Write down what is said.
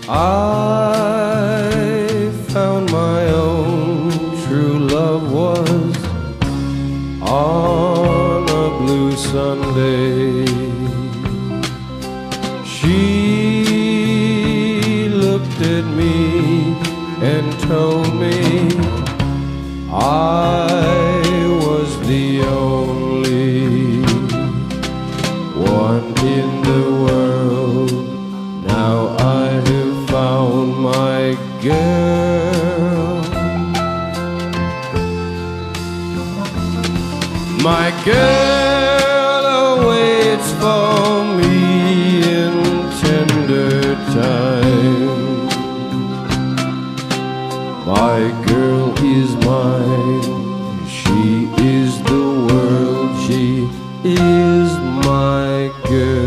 I found my own true love was on a blue Sunday. She looked at me and told me I was the only one in the world. Now I have found my girl. My girl awaits for me in tender time. My girl is mine. She is the world. She is my girl.